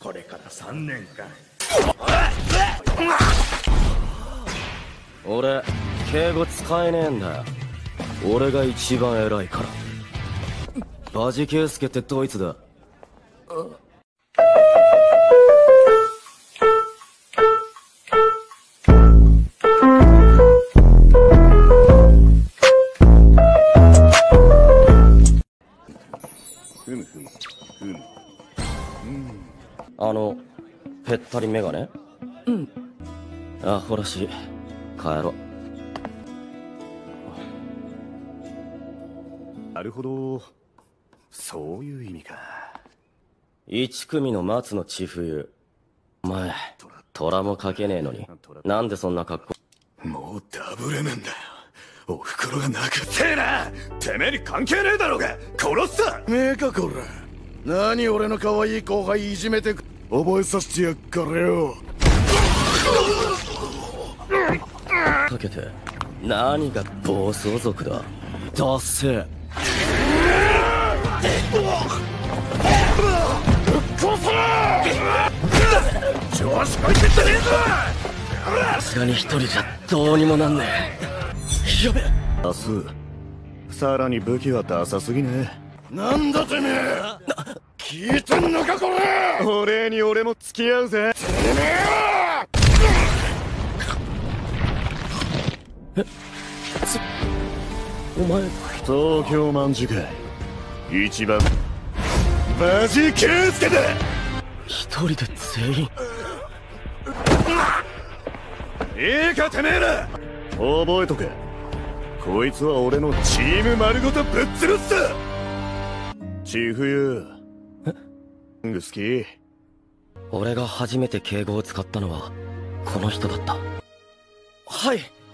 これから3年間。 俺敬語使えねえんだよ。俺が一番偉いから。バジケイスケってどいつだ？ぺったりメガネ？うん。アホらしい。帰ろう。 なるほど、そういう意味か。 一組の松の千冬。お前虎もかけねえのになんでそんな格好。 もうダブレなんだよ。おふくろがなくせえな。てめえに関係ねえだろうが。殺すさ。ねえかこら。何俺の可愛い後輩いじめてく。覚えさせてやっからよ。 かけて何が暴走族だ。ダッセー。 調子こいてんじゃねえぞ。 さすがに一人じゃどうにもなんねえ。やべ。 明日さらに武器はダサすぎねえ。なんだてめえ。聞いてんのかこれ。お礼に俺も付き合うぜ。てめえお前東京卍会一番マジケイスケだ。 一人で全員。 いいかてめえら、覚えとけ。こいつは俺のチーム丸ごとぶっ潰すさ。千冬好き。 俺が初めて敬語を使ったのはこの人だった。はい。